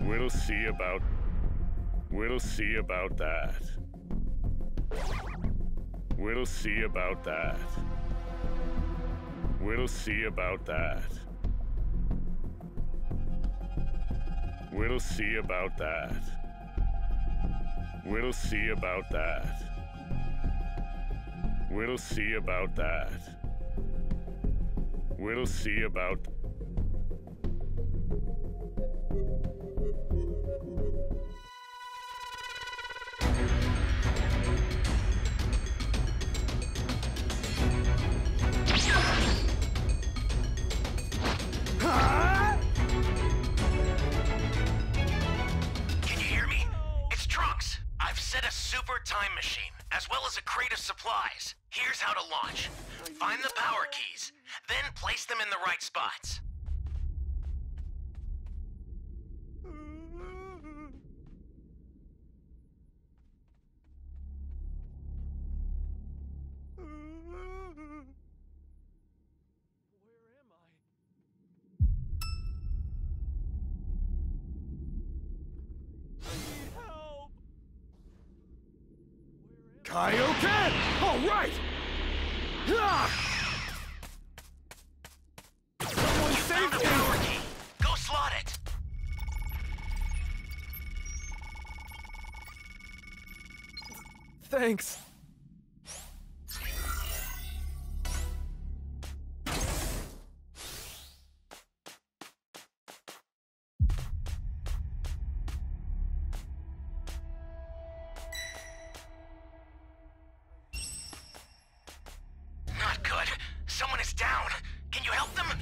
We'll see about... We'll see about that. We'll see about that. We'll see about that. We'll see about that. We'll see about that. We'll see about that. We'll see about... Can you hear me? It's Trunks. I've set a super time machine, as well as a crate of supplies. Here's how to launch. Find the power keys, then place them in the right spots. Kaioken! All right! Someone You save found a me! power key. Go slot it. Thanks. Not good. Someone is down. Can you help them?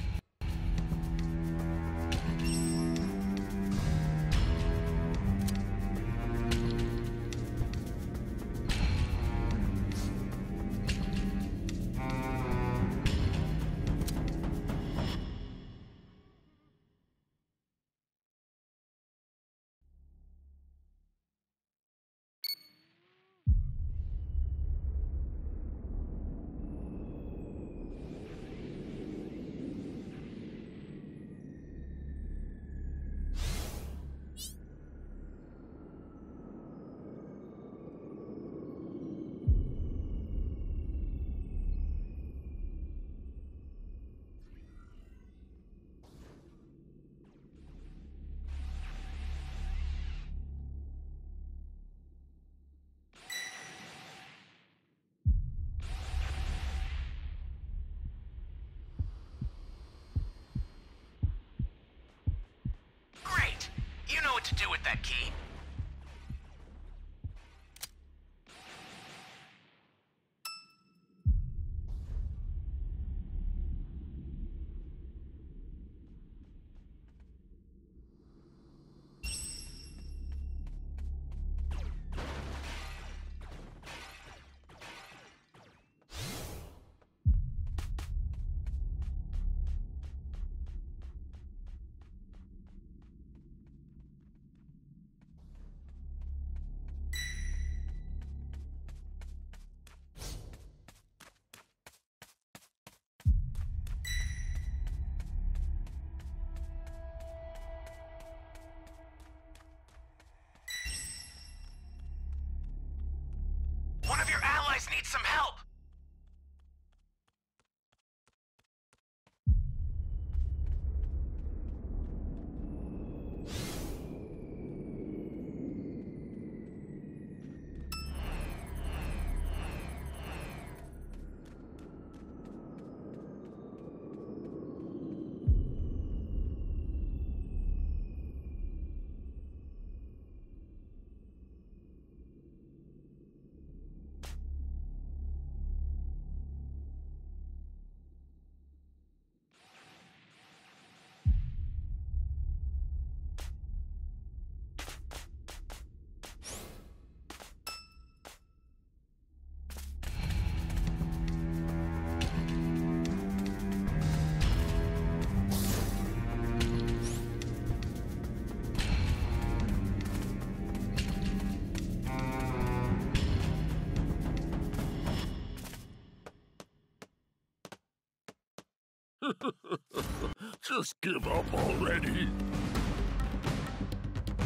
Great. You know what to do with that key. One of your allies needs some help. Just give up already.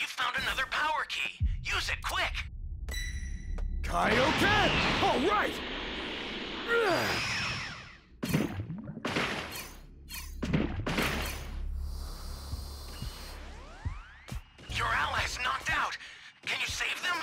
You found another power key. Use it quick. Kaioken! All right! Your ally's knocked out. Can you save them?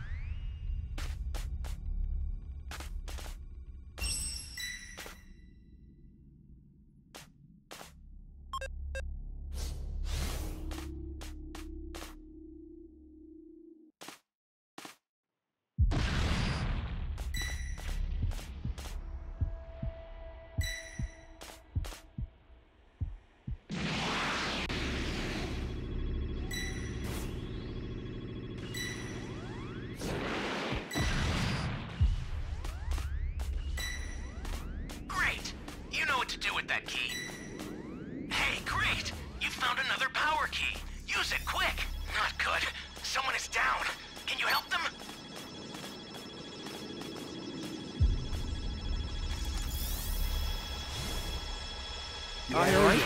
Great! You know what to do with that key. Hey, great! You found another power key. Use it quick. Not good. Someone is down. Can you help them? All right.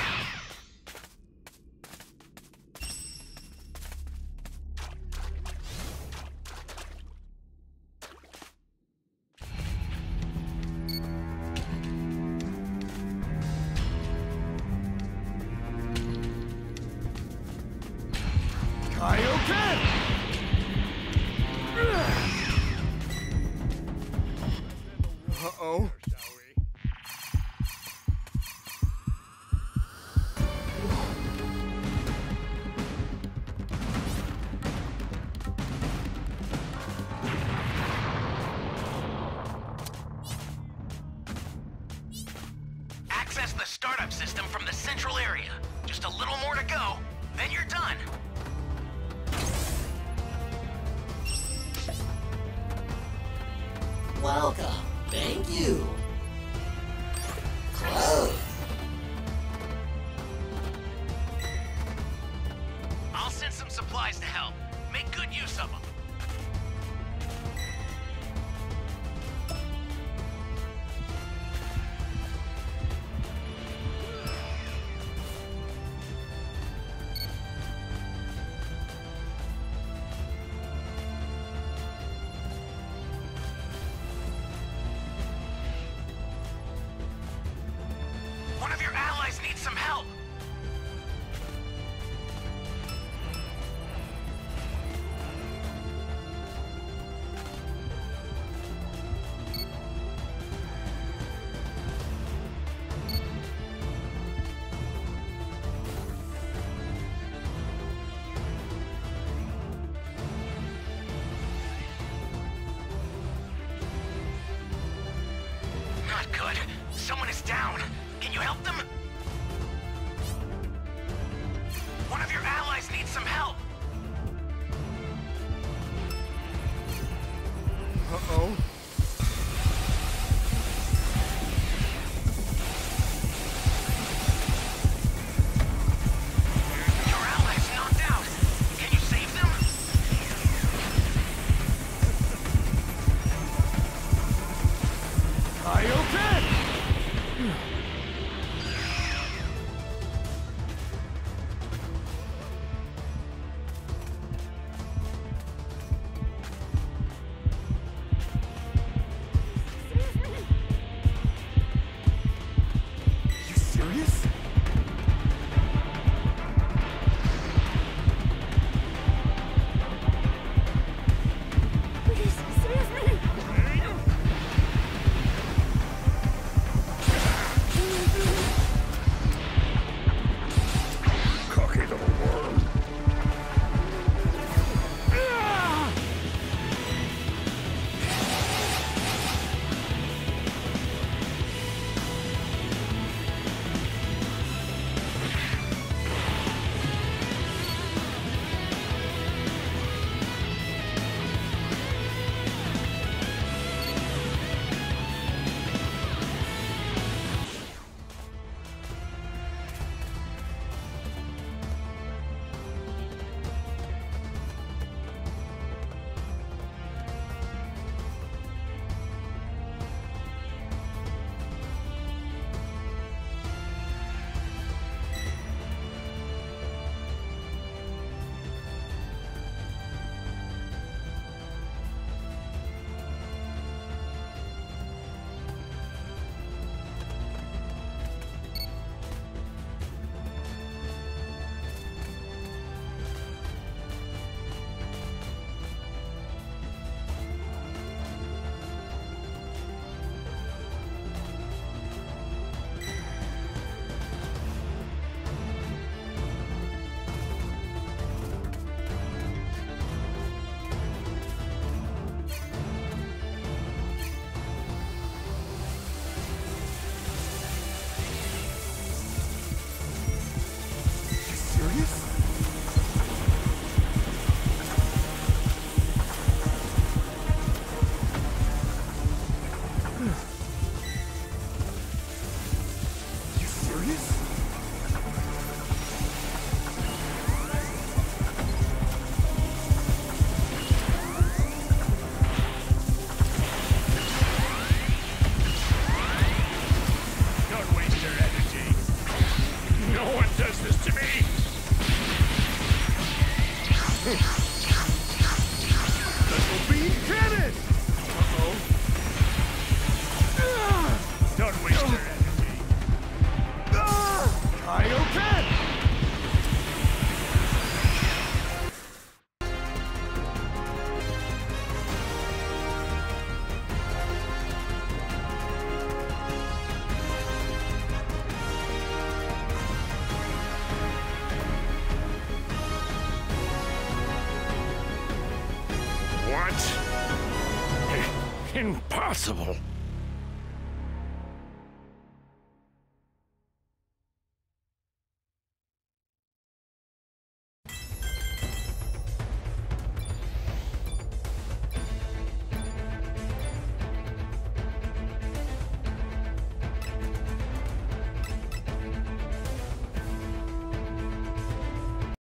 Kaioken! Uh-oh. Shall we? Access the startup system from the central area. Just a little more to go, then you're done. Welcome. Thank you. Close. I'll send some supplies to help. Make good use of them. One of your allies needs some help. Not good. Someone is down. Can you help them? One of your allies needs some help. Uh-oh. Your ally's knocked out. Can you save them? Kaioken! Impossible.